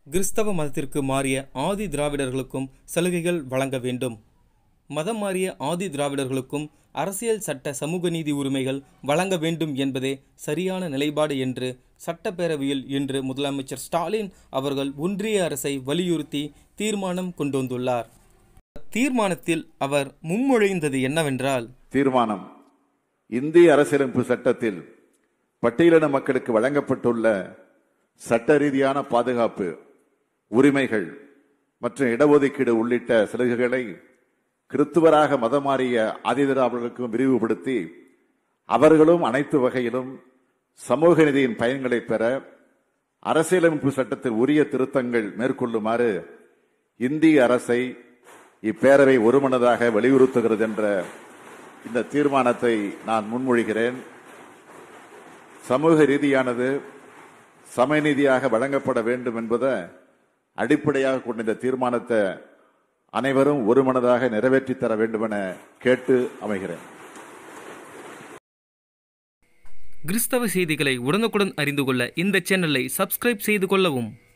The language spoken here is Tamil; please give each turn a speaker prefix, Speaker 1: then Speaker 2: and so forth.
Speaker 1: கிறிஸ்தவ மதத்திற்கு மாறிய ஆதி திராவிடர்களுக்கும் சலுகைகள் வழங்க வேண்டும். மதம் மாறிய ஆதி திராவிடர்களுக்கும் அரசியல் சட்ட சமூக நீதி உரிமைகள் வழங்க வேண்டும் என்பதே சரியான நிலைப்பாடு என்று சட்டப்பேரவையில் இன்று முதலமைச்சர் ஸ்டாலின் அவர்கள் ஒன்றிய அரசை வலியுறுத்தி தீர்மானம் கொண்டு வந்துள்ளார். தீர்மானத்தில் அவர் முன்மொழிந்தது என்னவென்றால்,
Speaker 2: தீர்மானம் இந்திய அரசியலமைப்பு சட்டத்தில் பட்டியலின மக்களுக்கு வழங்கப்பட்டுள்ள சட்ட ரீதியான பாதுகாப்பு, உரிமைகள் மற்றும் இடஒதுக்கீடு உள்ளிட்ட சலுகைகளை கிறிஸ்துவராக மதம் மாறிய ஆதிதிராவிடர்களுக்கும் விரிவுபடுத்தி அவர்களும் அனைத்து வகையிலும் சமூக நீதியின் பயன்களை பெற அரசியலமைப்பு சட்டத்தில் உரிய திருத்தங்கள் மேற்கொள்ளுமாறு இந்திய அரசை இப்பேரவை ஒருமனதாக வலியுறுத்துகிறது என்ற இந்த தீர்மானத்தை நான் முன்மொழிகிறேன். சமூக ரீதியானது சமநீதியாக வழங்கப்பட வேண்டும் என்பதை அடிப்படையாக கொண்ட இந்த தீர்மானத்தை அனைவரும் ஒருமனதாக நிறைவேற்றி தர வேண்டும் என கேட்டு அமைகிறேன்.
Speaker 1: கிறிஸ்தவ செய்திகளை உடனுக்குடன் அறிந்து கொள்ள இந்த சேனலை சப்ஸ்கிரைப் செய்து கொள்ளவும்.